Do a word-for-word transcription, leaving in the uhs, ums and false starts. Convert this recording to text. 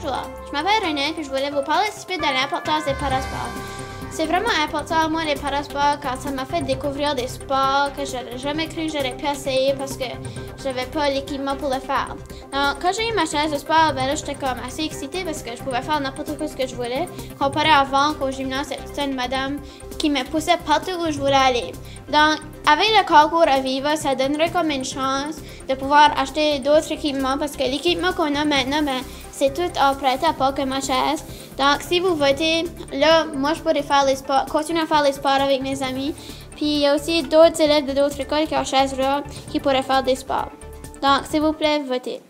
Bonjour, je m'appelle René et je voulais vous parler un petit peu de l'importance des parasports. C'est vraiment important, moi, les parasports, quand ça m'a fait découvrir des sports que je n'aurais jamais cru que j'aurais pu essayer parce que je n'avais pas l'équipement pour le faire. Donc, quand j'ai eu ma chaise de sport, ben là, j'étais comme assez excitée parce que je pouvais faire n'importe quoi ce que je voulais, comparé avant qu'au gymnase, c'était une madame qui me poussait partout où je voulais aller. Donc, avec le concours à Viva, ça donnerait comme une chance de pouvoir acheter d'autres équipements parce que l'équipement qu'on a maintenant, ben, c'est tout prêté à part que ma chaise. Donc, si vous votez, là, moi, je pourrais faire les sports, continuer à faire les sports avec mes amis. Puis, il y a aussi d'autres élèves de d'autres écoles qui ont chaise là qui pourraient faire des sports. Donc, s'il vous plaît, votez.